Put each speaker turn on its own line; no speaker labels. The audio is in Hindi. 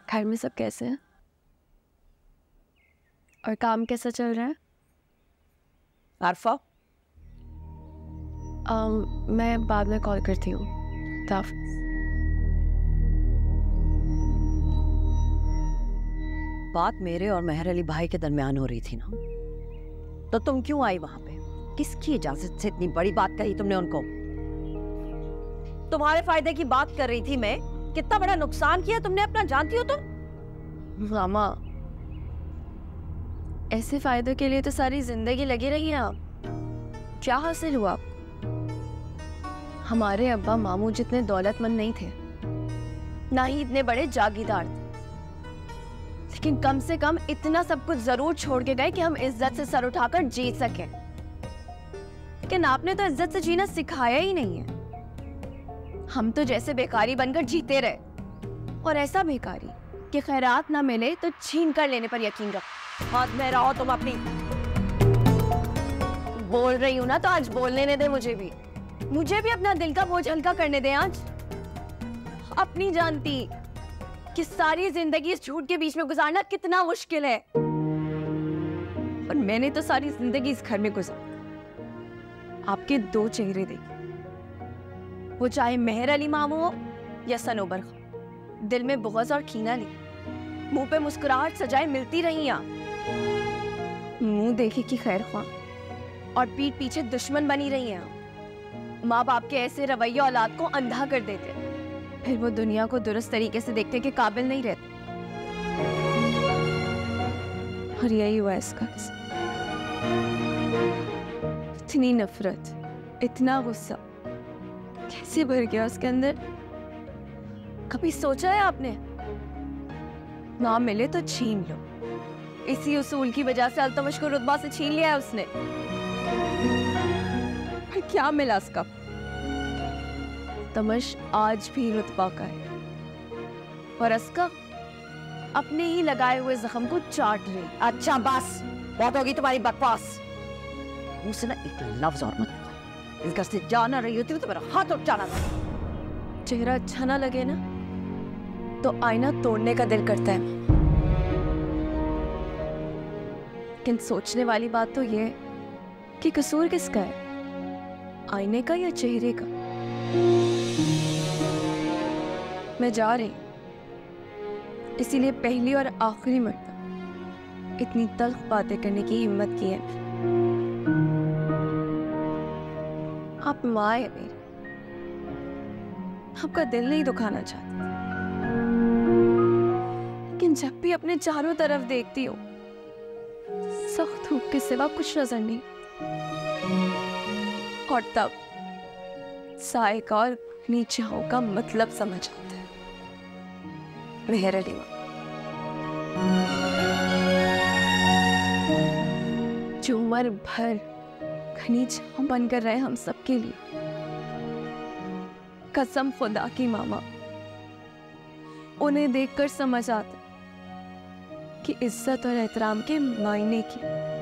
घर में सब कैसे हैं? और काम कैसा चल रहा है?
आरफा,
मैं बाद में कॉल करती हूँ।
बात मेरे और मेहर अली भाई के दरमियान हो रही थी ना, तो तुम क्यों आई वहां पे? किसकी इजाजत से इतनी बड़ी बात कही तुमने उनको? तुम्हारे फायदे की बात कर रही थी मैं। कितना बड़ा नुकसान किया तुमने अपना, जानती हो तुम?
मामा, ऐसे फायदे के लिए तो सारी जिंदगी लगी रही हैं आप। क्या हासिल हुआ आपको? हमारे अब्बा मामू जितने दौलतमंद नहीं थे, ना ही इतने बड़े जागीरदार थे, लेकिन कम से कम इतना सब कुछ जरूर छोड़ के गए कि हम इज्जत से सर उठाकर जी सकें। लेकिन आपने तो इज्जत से जीना सिखाया ही नहीं है। हम तो जैसे बेकारी बनकर जीते रहे, और ऐसा बेकारी कि खैरात ना मिले तो छीन कर लेने पर यकीन रखो।
हाथ में रहो तुम अपनी।
बोल रही हूं ना, तो आज बोलने दे मुझे भी अपना दिल का बोझ हल्का करने दे। आज अपनी जानती कि सारी जिंदगी इस झूठ के बीच में गुजारना कितना मुश्किल है, और मैंने तो सारी जिंदगी इस घर में गुजारी। आपके दो चेहरे देखे, वो चाहे मेहर अली मामू हो या सनोबर खान, दिल में बुग़्ज़ और कीना नहीं, मुंह पे मुस्कुराहट सजाए मिलती रही। आप मुंह देखे कि खैर ख्वाह और पीठ पीछे दुश्मन बनी रही हैं। माँ बाप के ऐसे रवैये औलाद को अंधा कर देते, फिर वो दुनिया को दुरुस्त तरीके से देखने के काबिल नहीं रहते। और यही हुआ इसका किस्सा। इतनी नफरत, इतना गुस्सा कैसे भर गया उसके अंदर? कभी सोचा है आपने? ना मिले तो छीन लो। इसी उसूल की वजह से अल्तमश को रुतबा से छीन लिया है उसने। पर क्या मिला उसका? तमश आज भी रुतबा का है, और अस्का अपने ही लगाए हुए जख्म को चाट रही।
अच्छा बस, बहुत होगी तुम्हारी बकवास। मुझसे ना एक लफ्ज और मत बोल। इस घर से जाना रही होती तो मेरा हाथ उठ जाना था।
चेहरा अच्छा ना लगे ना, तो आईना तोड़ने का दिल करता है। लेकिन सोचने वाली बात तो ये कि कसूर किसका है, आईने का या चेहरे का? मैं जा रही, इसीलिए पहली और आखिरी मर्तबा इतनी तल्ख बातें करने की हिम्मत की है। आप माँ है मेरी, आपका दिल नहीं दुखाना चाहती, लेकिन जब भी अपने चारों तरफ देखती हूँ, सख्त धूप के सिवा कुछ नजर नहीं। और तब साए का और नीचाओं का मतलब समझ आता है। मेहर अली माँ, जो उम्र भर घनी छांव बनकर रहे हम सबके लिए, कसम खुदा की मामा, उन्हें देखकर समझ आता कि इज्जत और एहतराम के मायने की।